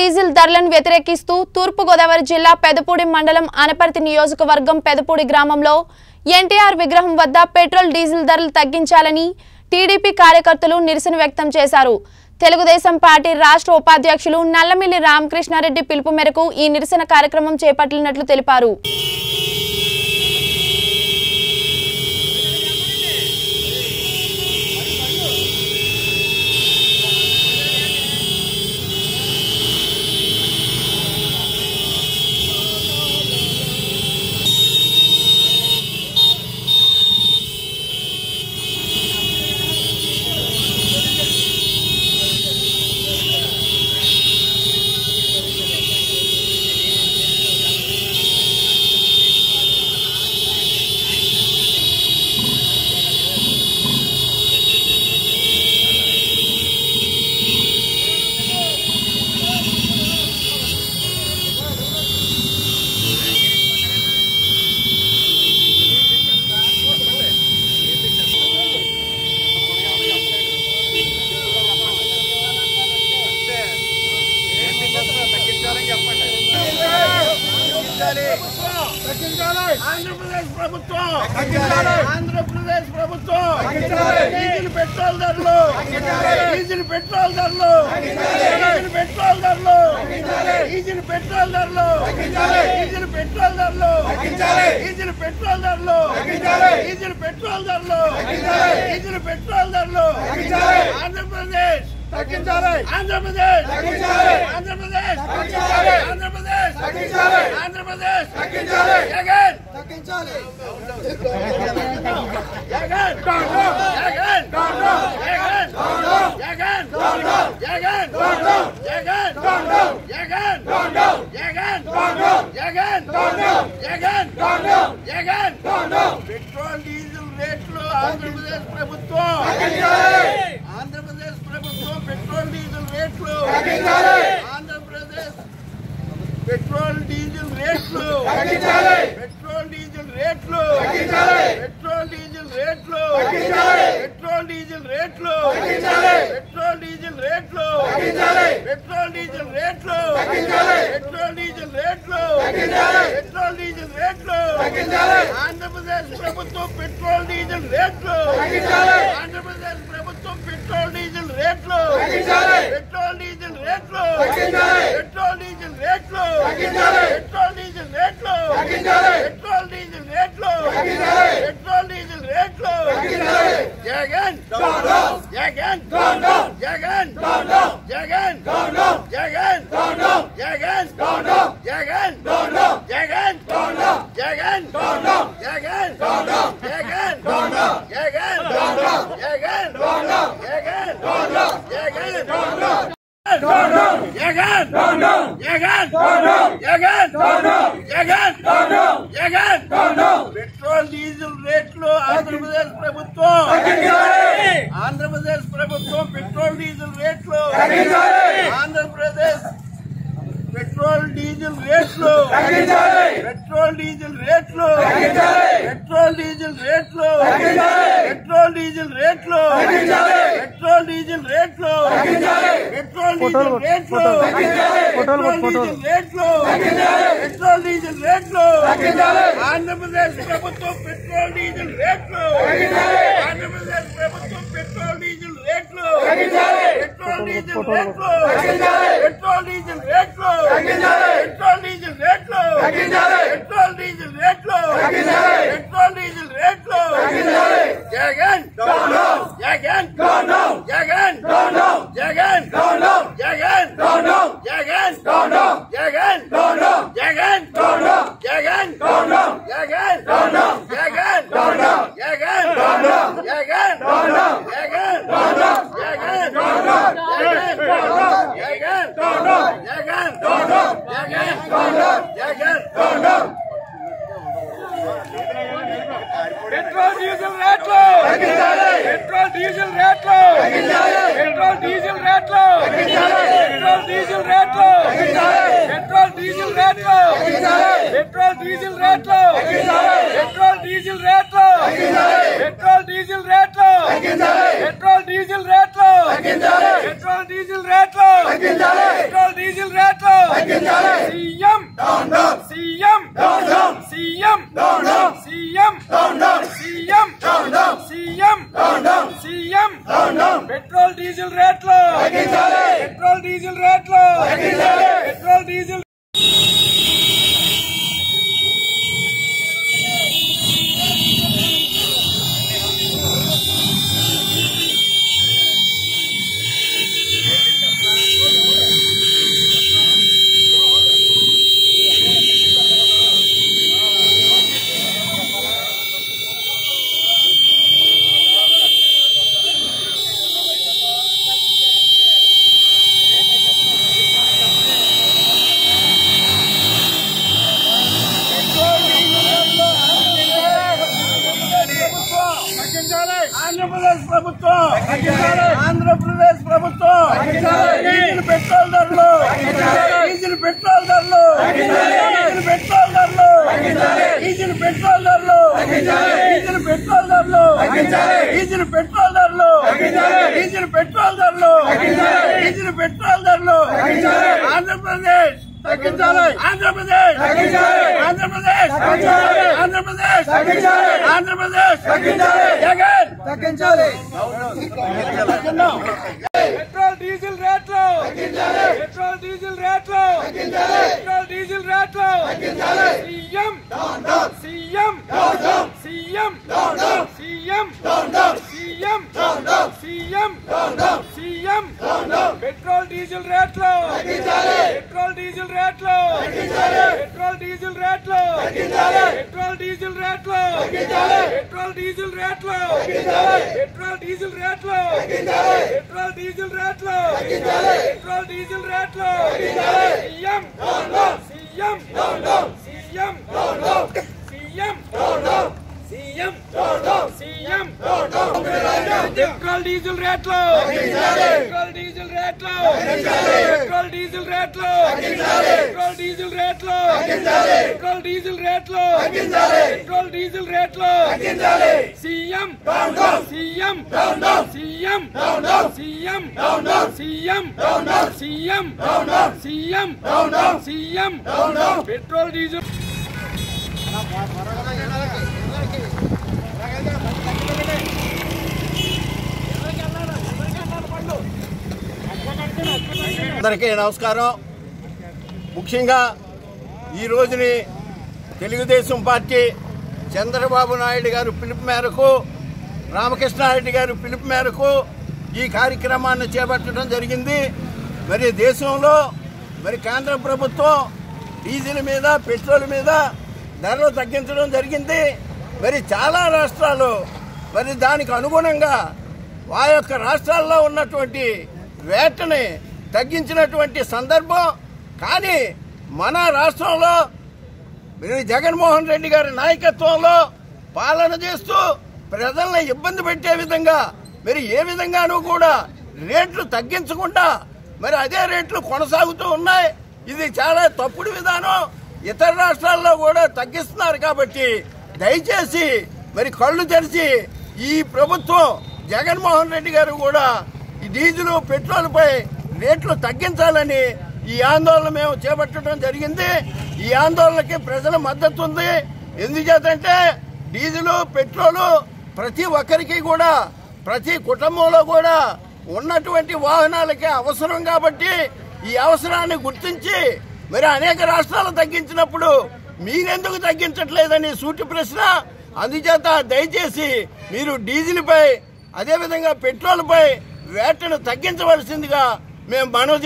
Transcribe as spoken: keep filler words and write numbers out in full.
Diesel ధరలను వ్యతిరేకిస్తూ తూర్పు గోదావరి జిల్లా పెదపూడి మండలం అనపర్తి నియోజకవర్గం పెదపూడి గ్రామంలో ఎన్టీఆర్ విగ్రహం వద్ద పెట్రోల్ డీజిల్ ధరలు తగ్గించాలని టీడీపీ కార్యకర్తలు నిరసన వ్యక్తం చేశారు। తెలుగుదేశం పార్టీ రాష్ట్ర ఉపాధ్యక్షులు నల్లమిల్లి రామకృష్ణారెడ్డి పిలుపు మేరకు ఈ నిరసన కార్యక్రమం చేపట్టినట్లు తెలిపారు। ఆంధ్రప్రదేశ్ ప్రభుత్వం ఆంధ్రప్రదేశ్ ప్రభుత్వం డీజిల్ పెట్రోల్ ధరలు డీజిల్ పెట్రోల్ ధరలు డీజిల్ పెట్రోల్ ధరలు డీజిల్ పెట్రోల్ ధరలు డీజిల్ పెట్రోల్ ధరలు డీజిల్ పెట్రోల్ ధరలు డీజిల్ పెట్రోల్ ధరలు డీజిల్ పెట్రోల్ ధరలు ఆంధ్రప్రదేశ్ తగ్గించాలి ఆంధ్రప్రదేశ్ తగ్గించాలి ఆంధ్రప్రదేశ్ తగ్గించాలి ఆంధ్రప్రదేశ్ తగ్గించాలి ఆంధ్రప్రదేశ్ తగ్గించాలి జగన్ తగ్గించాలి జగన్ జగన్ జగన్ జగన్ జగన్ జగన్ జగన్ జగన్ జగన్ జగన్ జగన్ పెట్రోల్ డీజిల్ రేట్లు ఆంధ్రప్రదేశ్ ప్రభుత్వం ఆంధ్రప్రదేశ్ ప్రభుత్వం పెట్రోల్ డీజిల్ రేట్లు ఆంధ్రప్రదేశ్ పెట్రోల్ డీజిల్ రేట్లు పెట్రోల్ డీజిల్ రేట్లు పెట్రోల్ డీజిల్ రేట్లు పెట్రోల్ డీజిల్ రేట్లు పెట్రోల్ డీజిల్ రేట్లు పెట్రోల్ డీజిల్ రేట్లు పెట్రోల్ డీజిల్ రేట్లు పెట్రోల్ డీజిల్ రేట్లు ఆంధ్రప్రదేశ్ ప్రభుత్వం పెట్రోల్ డీజిల్ రేట్లు ఆంధ్రప్రదేశ్ ప్రభుత్వం పెట్రోల్ డీజిల్ రేట్లు పెట్రోల్ డీజిల్ రేట్లు పెట్రోల్ డీజిల్ రేట్లు పెట్రోల్ డీజిల్ రేట్లు పెట్రోల్ డీజిల్ రేట్లు పెట్రోల్ డీజిల్ రేట్లు జగన్ జగన్ జగన్ జగన్ జగన్ జగన్ జగన్ జగన్ జగన్ జగన్ జగన్ జగన్ జగన్ పెట్రోల్ డీజిల్ రేట్లు ఆంధ్రప్రదేశ్ ప్రభుత్వం ఆంధ్రప్రదేశ్ ప్రభుత్వం పెట్రోల్ డీజిల్ రేట్లు ఆంధ్రప్రదేశ్ పెట్రోల్ డీజిల్ రేట్లు పెట్రోల్ డీజిల్ రేట్లు పెట్రోల్ డీజిల్ రేట్లు పెట్రోల్ డీజిల్ రేట్లు పెట్రోల్ డీజిల్ రేట్లు పెట్రోల్ డీజిల్ రేట్లు పెట్రోల్ డీజిల్ రేట్లు పెట్రోల్ డీజిల్ రేట్లు ఆంధ్రప్రదేశ్ ప్రభుత్వం పెట్రోల్ డీజిల్ రేట్లు ఆంధ్రప్రదేశ్ ప్రభుత్వం పెట్రోల్ డీజిల్ రేట్లు పెట్రోల్ డీజిల్ రేట్లు పెట్రోల్ డీజిల్ రేట్లు పెట్రోల్ డీజిల్ రేట్లు పెట్రోల్ డీజిల్ రేట్లు పెట్రోల్ డీజిల్ రేట్లు జగన్ జగన్ జగన్ జగన్ జగన్ జగన్ జగన్ జగన్ జగన్ జగన్ జగన్ पेट्रोल डीजल रेट्लो पेट्रोल डीजल रेट्लो पेट्रोल डीजल रेट्लो पेट्रोल डीजल रेट्लो पेट्रोल डीजल रेट्लो पेट्रोल डीजल रेट्लो पेट्रोल डीजल रेट्लो पेट्रोल डीजल रेट्लो पेट्रोल डीजल रेट्लो पेट्रोल डीजल रेट्लो पेट्रोल डीजल रेट्लो CM CM CM CM CM CM CM petrol diesel రేట్లు పెట్రోల్ డీజిల్ రేట్లు పెట్రోల్ డీజిల్ ఆంధ్రప్రదేశ్ ప్రభుత్వం ఆంధ్రప్రదేశ్ ప్రభుత్వం డీజిల్ పెట్రోల్ ధరలు డీజిల్ పెట్రోల్ ధరలు డీజిల్ పెట్రోల్ ధరలు డీజిల్ పెట్రోల్ ధరలు డీజిల్ పెట్రోల్ ధరలు డీజిల్ పెట్రోల్ ధరలు డీజిల్ పెట్రోల్ ధరలు డీజిల్ పెట్రోల్ ధరలు ఆంధ్రప్రదేశ్ తగ్గించాలి ఆంధ్రప్రదేశ్ ఆంధ్రప్రదేశ్ ఆంధ్రప్రదేశ్ ఆంధ్రప్రదేశ్ జగన్ తగ్గించాలి పెట్రోల్ డీజిల్ రేట్లు పెట్రోల్ డీజిల్ రేట్లు పెట్రోల్ డీజిల్ రేట్లు CM CM CM CM CM CM CM petrol diesel రేట్లు పెట్రోల్ డీజిల్ రేట్లు పెట్రోల్ డీజిల్ రేట్లు పెట్రోల్ డీజిల్ రేట్లు పెట్రోల్ డీజిల్ రేట్లు పెట్రోల్ డీజిల్ రేట్లు పెట్రోల్ డీజిల్ రేట్లు పెట్రోల్ డీజిల్ రేట్లు CM CM CM CM CM CM petrol diesel రేట్లు petrol diesel రేట్లు పెట్రోల్ డీజిల్ రేట్లు పెట్రోల్ డీజిల్ రేట్లు పెట్రోల్ డీజిల్ రేట్లు పెట్రోల్ డీజిల్ రేట్లు CM CM CM CM CM CM CM CM petrol diesel అందరికీ నమస్కారం. ముఖ్యంగా ఈ రోజుని తెలుగుదేశం పార్టీ చంద్రబాబు నాయుడు గారు పిలుపు మేరకు రామకృష్ణారెడ్డి గారు పిలుపు మేరకు ఈ కార్యక్రమాన్ని చేపట్టడం జరిగింది. మరి దేశంలో మరి కేంద్ర ప్రభుత్వం డీజిల్ మీద పెట్రోల్ మీద ధరలు తగ్గించడం జరిగింది. మరి చాలా రాష్ట్రాలు మరి దానికి అనుగుణంగా ఆ యొక్క రాష్ట్రాల్లో ఉన్నటువంటి వేటని తగ్గించినటువంటి సందర్భం. కానీ మన రాష్ట్రంలో జగన్మోహన్ రెడ్డి గారి నాయకత్వంలో పాలన చేస్తూ ప్రజల్ని ఇబ్బంది పెట్టే విధంగా మరి ఏ విధంగానూ కూడా రేట్లు తగ్గించకుండా మరి అదే రేట్లు కొనసాగుతూ ఉన్నాయి. ఇది చాలా తప్పుడు విధానం. ఇతర రాష్ట్రాల్లో కూడా తగ్గిస్తున్నారు. కాబట్టి దయచేసి మరి కళ్ళు తెరిచి ఈ ప్రభుత్వం జగన్మోహన్ రెడ్డి గారు కూడా ఈ డీజిల్ పెట్రోల్ పై రేట్లు తగ్గించాలని ఈ ఆందోళన మేము చేపట్టడం జరిగింది. ఈ ఆందోళనకి ప్రజల మద్దతు ఉంది. ఎందుచేతంటే డీజిల్ పెట్రోల్ ప్రతి ఒక్కరికి కూడా ప్రతి కుటుంబంలో కూడా ఉన్నటువంటి వాహనాలకి అవసరం. కాబట్టి ఈ అవసరాన్ని గుర్తించి మరి అనేక రాష్ట్రాలు తగ్గించినప్పుడు మీరెందుకు తగ్గించట్లేదని సూటి ప్రశ్న. అందుచేత దయచేసి మీరు డీజిల్ పై అదేవిధంగా పెట్రోల్ పై వేటను తగ్గించవలసిందిగా మేము మనవి